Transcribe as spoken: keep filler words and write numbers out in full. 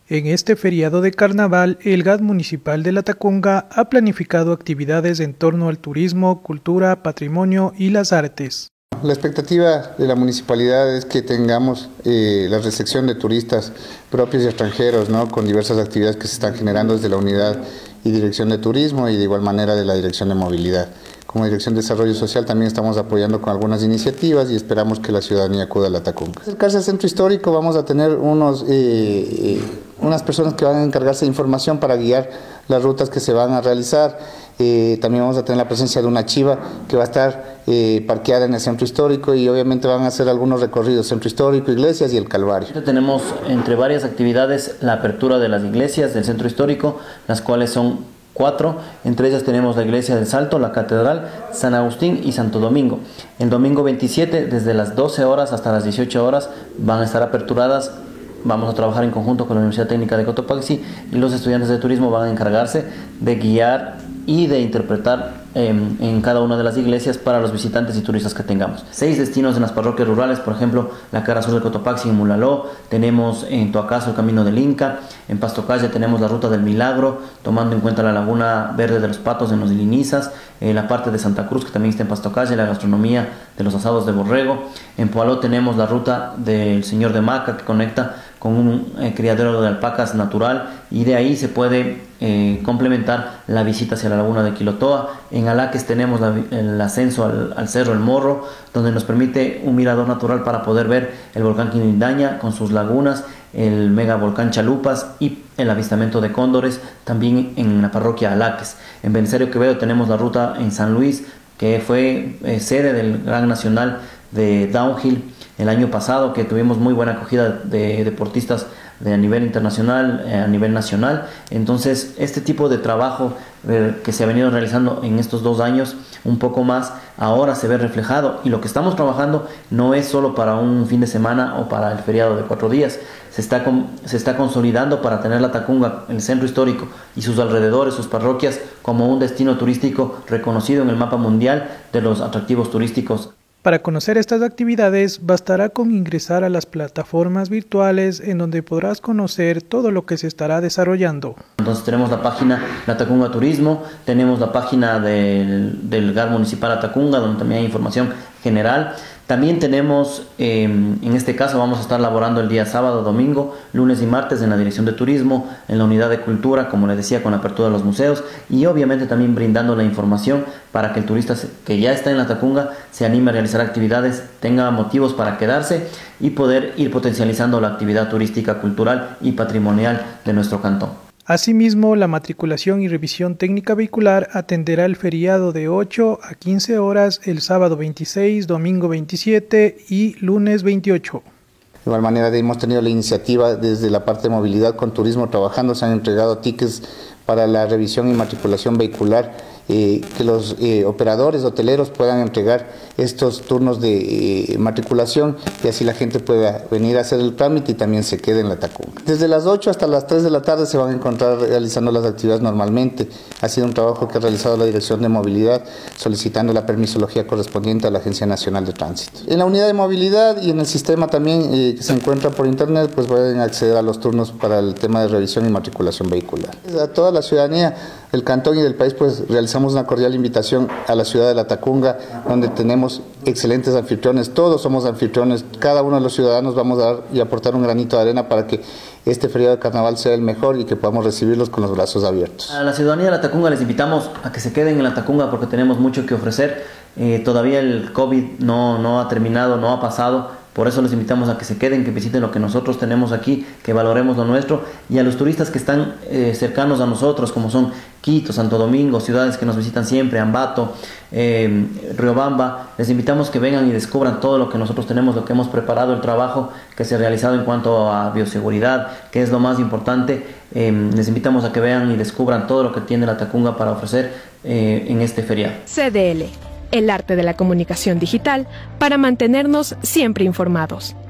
En este feriado de carnaval, el G A D municipal de Latacunga ha planificado actividades en torno al turismo, cultura, patrimonio y las artes. La expectativa de la municipalidad es que tengamos eh, la recepción de turistas propios y extranjeros, ¿no?, con diversas actividades que se están generando desde la unidad y dirección de turismo y de igual manera de la dirección de movilidad. Como Dirección de Desarrollo Social también estamos apoyando con algunas iniciativas y esperamos que la ciudadanía acuda a Latacunga. Acercarse al centro histórico, vamos a tener unos, eh, unas personas que van a encargarse de información para guiar las rutas que se van a realizar. Eh, también vamos a tener la presencia de una chiva que va a estar eh, parqueada en el centro histórico y obviamente van a hacer algunos recorridos, centro histórico, iglesias y el Calvario. Tenemos entre varias actividades la apertura de las iglesias del centro histórico, las cuales son cuatro, entre ellas tenemos la iglesia del Salto, la catedral, San Agustín y Santo Domingo. El domingo veintisiete, desde las doce horas hasta las dieciocho horas, van a estar aperturadas. Vamos a trabajar en conjunto con la Universidad Técnica de Cotopaxi y los estudiantes de turismo van a encargarse de guiar y de interpretar eh, en cada una de las iglesias para los visitantes y turistas que tengamos. Seis destinos en las parroquias rurales, por ejemplo, la Cara Sur de Cotopaxi en Mulaló, tenemos en Toacaso el Camino del Inca, en Pastocaya tenemos la Ruta del Milagro, tomando en cuenta la Laguna Verde de los Patos en los Ilinizas, eh, la parte de Santa Cruz que también está en Pastocaya, la gastronomía de los asados de borrego. En Poaló tenemos la Ruta del Señor de Maca que conecta con un eh, criadero de alpacas natural y de ahí se puede eh, complementar la visita hacia la laguna de Quilotoa. En Alaques tenemos la, el ascenso al, al Cerro El Morro, donde nos permite un mirador natural para poder ver el volcán Quinindaña con sus lagunas, el mega volcán Chalupas y el avistamiento de cóndores también en la parroquia Alaques. En Belisario Quevedo tenemos la ruta en San Luis, que fue eh, sede del Gran Nacional de Downhill el año pasado, que tuvimos muy buena acogida de deportistas de a nivel internacional, eh, a nivel nacional. Entonces este tipo de trabajo eh, que se ha venido realizando en estos dos años, un poco más, ahora se ve reflejado, y lo que estamos trabajando no es solo para un fin de semana o para el feriado de cuatro días, se está, con, se está consolidando para tener Latacunga, el centro histórico y sus alrededores, sus parroquias, como un destino turístico reconocido en el mapa mundial de los atractivos turísticos. Para conocer estas actividades, bastará con ingresar a las plataformas virtuales en donde podrás conocer todo lo que se estará desarrollando. Entonces tenemos la página Latacunga Turismo, tenemos la página del, del G A D Municipal Latacunga, donde también hay información general. También tenemos, eh, en este caso vamos a estar laborando el día sábado, domingo, lunes y martes en la Dirección de Turismo, en la Unidad de Cultura, como les decía, con la apertura de los museos, y obviamente también brindando la información para que el turista que ya está en Latacunga se anime a realizar actividades, tenga motivos para quedarse y poder ir potencializando la actividad turística, cultural y patrimonial de nuestro cantón. Asimismo, la matriculación y revisión técnica vehicular atenderá el feriado de ocho a quince horas el sábado veintiséis, domingo veintisiete y lunes veintiocho. De igual manera hemos tenido la iniciativa desde la parte de movilidad con turismo trabajando, se han entregado tickets para la revisión y matriculación vehicular, eh, que los eh, operadores hoteleros puedan entregar estos turnos de eh, matriculación y así la gente pueda venir a hacer el trámite y también se quede en Latacunga. Desde las ocho hasta las tres de la tarde se van a encontrar realizando las actividades normalmente. Ha sido un trabajo que ha realizado la Dirección de Movilidad solicitando la permisología correspondiente a la Agencia Nacional de Tránsito. En la unidad de movilidad y en el sistema también eh, que se encuentra por internet, pues pueden acceder a los turnos para el tema de revisión y matriculación vehicular. A toda la ciudadanía del cantón y del país, pues realizamos una cordial invitación a la ciudad de Latacunga, donde tenemos excelentes anfitriones, todos somos anfitriones, cada uno de los ciudadanos vamos a dar y aportar un granito de arena para que este feriado de carnaval sea el mejor y que podamos recibirlos con los brazos abiertos. A la ciudadanía de Latacunga les invitamos a que se queden en Latacunga porque tenemos mucho que ofrecer, eh, todavía el COVID no, no ha terminado, no ha pasado. Por eso les invitamos a que se queden, que visiten lo que nosotros tenemos aquí, que valoremos lo nuestro, y a los turistas que están eh, cercanos a nosotros, como son Quito, Santo Domingo, ciudades que nos visitan siempre, Ambato, eh, Riobamba, les invitamos que vengan y descubran todo lo que nosotros tenemos, lo que hemos preparado, el trabajo que se ha realizado en cuanto a bioseguridad, que es lo más importante. Eh, les invitamos a que vean y descubran todo lo que tiene Latacunga para ofrecer eh, en este feriado. C D L. El arte de la comunicación digital para mantenernos siempre informados.